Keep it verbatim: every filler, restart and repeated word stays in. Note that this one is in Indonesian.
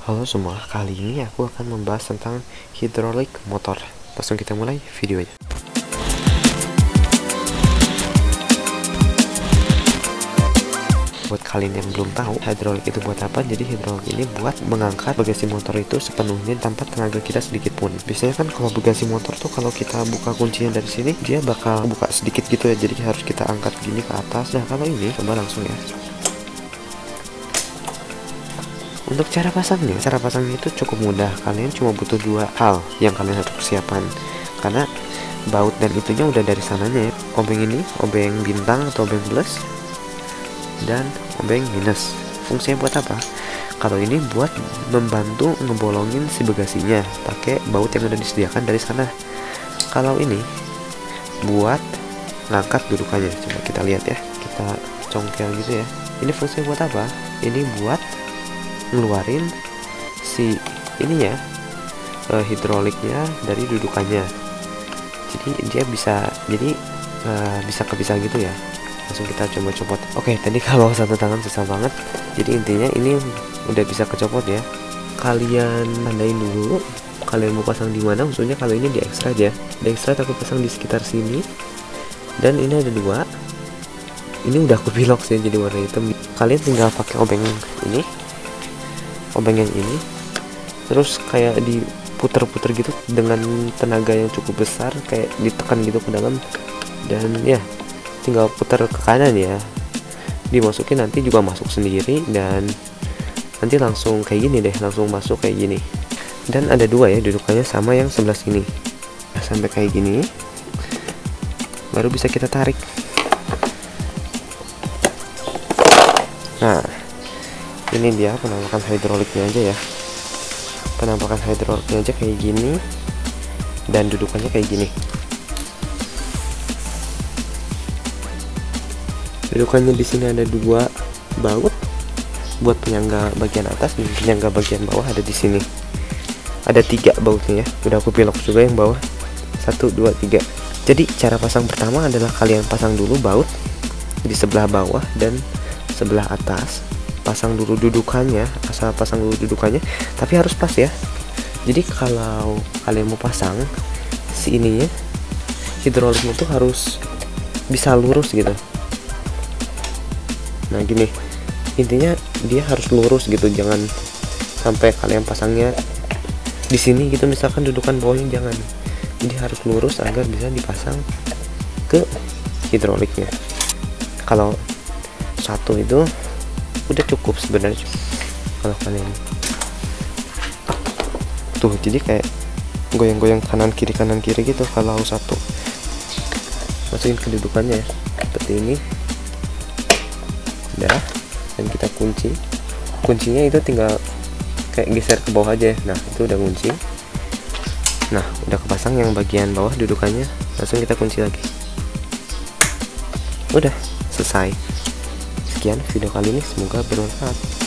Halo semua, kali ini aku akan membahas tentang hidrolik motor. Langsung kita mulai videonya. Buat kalian yang belum tahu hidrolik itu buat apa, jadi hidrolik ini buat mengangkat bagasi motor itu sepenuhnya tanpa tenaga kita sedikit pun. Biasanya kan kalau bagasi motor tuh kalau kita buka kuncinya dari sini, dia bakal buka sedikit gitu ya, jadi harus kita angkat gini ke atas. Nah kalau ini coba langsung ya. Untuk cara pasangnya, cara pasangnya itu cukup mudah. Kalian cuma butuh dua hal yang kalian harus persiapan, karena baut dan itunya udah dari sananya ya. Obeng ini, obeng bintang atau obeng plus, dan obeng minus. Fungsinya buat apa? Kalau ini buat membantu ngebolongin si bagasinya pakai baut yang udah disediakan dari sana. Kalau ini buat ngangkat dudukannya. Coba kita lihat ya, kita congkel gitu ya. Ini fungsinya buat apa? Ini buat ngeluarin si ininya uh, hidroliknya dari dudukannya, jadi dia bisa jadi uh, bisa kepisah gitu ya. Langsung kita coba copot. Oke, tadi kalau satu tangan susah banget, jadi intinya ini udah bisa kecopot ya. Kalian tandain dulu kalian mau pasang di mana, maksudnya kalau ini di extra aja. Di extra aku pasang di sekitar sini, dan ini ada dua. Ini udah aku pilok sih jadi warna hitam. Kalian tinggal pakai obeng ini, obeng yang ini, terus kayak diputer-puter gitu dengan tenaga yang cukup besar, kayak ditekan gitu ke dalam, dan ya tinggal putar ke kanan ya, dimasukin nanti juga masuk sendiri, dan nanti langsung kayak gini deh, langsung masuk kayak gini. Dan ada dua ya dudukannya, sama yang sebelah sini. Nah, sampai kayak gini baru bisa kita tarik. Nah, ini dia penampakan hidroliknya aja ya. Penampakan hidroliknya aja kayak gini, dan dudukannya kayak gini. Dudukannya di sini ada dua baut buat penyangga bagian atas dan penyangga bagian bawah ada di sini. Ada tiga bautnya ya. Udah aku pilok juga yang bawah. Satu, dua, tiga. Jadi cara pasang pertama adalah kalian pasang dulu baut di sebelah bawah dan sebelah atas. Pasang dulu dudukannya, asal pasang dulu dudukannya, tapi harus pas ya. Jadi kalau kalian mau pasang si ininya, hidroliknya tuh harus bisa lurus gitu. Nah gini, intinya dia harus lurus gitu, jangan sampai kalian pasangnya di sini gitu, misalkan dudukan bawahnya jangan. Jadi harus lurus agar bisa dipasang ke hidroliknya. Kalau satu itu udah cukup sebenarnya kalau kalian tuh, jadi kayak goyang-goyang kanan kiri kanan kiri gitu. Kalau satu masukin kedudukannya ya, seperti ini udah, dan kita kunci. Kuncinya itu tinggal kayak geser ke bawah aja. Nah itu udah kunci. Nah udah kepasang yang bagian bawah dudukannya, langsung kita kunci lagi. Udah selesai. Sekian video kali ini, semoga bermanfaat.